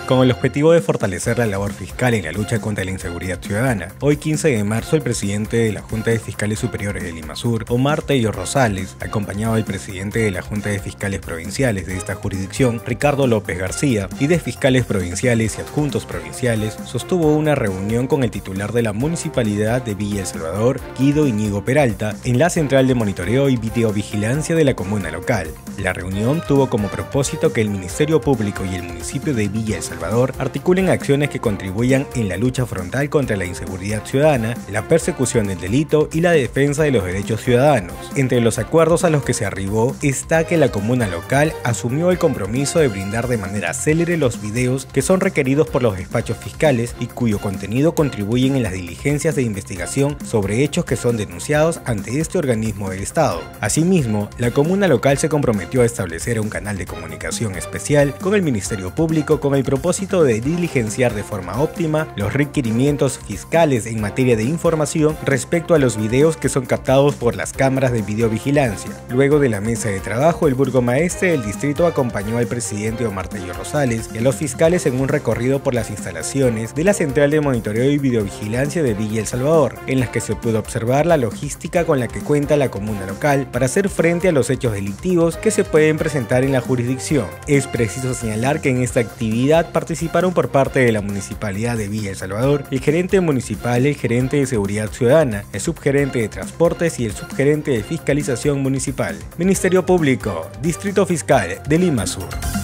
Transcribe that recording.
Con el objetivo de fortalecer la labor fiscal en la lucha contra la inseguridad ciudadana, hoy 15 de marzo el presidente de la Junta de Fiscales Superiores de Lima Sur, Omar Tello Rosales, acompañado del presidente de la Junta de Fiscales Provinciales de esta jurisdicción, Ricardo López García, y de fiscales provinciales y adjuntos provinciales, sostuvo una reunión con el titular de la Municipalidad de Villa El Salvador, Guido Íñigo Peralta, en la Central de Monitoreo y Videovigilancia de la comuna local. La reunión tuvo como propósito que el Ministerio Público y el municipio de Villa El Salvador articulen acciones que contribuyan en la lucha frontal contra la inseguridad ciudadana, la persecución del delito y la defensa de los derechos ciudadanos. Entre los acuerdos a los que se arribó está que la comuna local asumió el compromiso de brindar de manera célere los videos que son requeridos por los despachos fiscales y cuyo contenido contribuyen en las diligencias de investigación sobre hechos que son denunciados ante este organismo del Estado. Asimismo, la comuna local se comprometió a establecer un canal de comunicación especial con el Ministerio Público con el propósito de diligenciar de forma óptima los requerimientos fiscales en materia de información respecto a los videos que son captados por las cámaras de videovigilancia. Luego de la mesa de trabajo, el burgomaestre del distrito acompañó al presidente Omar Tello Rosales y a los fiscales en un recorrido por las instalaciones de la Central de Monitoreo y Videovigilancia de Villa El Salvador, en las que se pudo observar la logística con la que cuenta la comuna local para hacer frente a los hechos delictivos que se pueden presentar en la jurisdicción. Es preciso señalar que en esta actividad participaron por parte de la Municipalidad de Villa El Salvador el gerente municipal, el gerente de Seguridad Ciudadana, el subgerente de Transportes y el subgerente de Fiscalización Municipal. Ministerio Público, Distrito Fiscal de Lima Sur.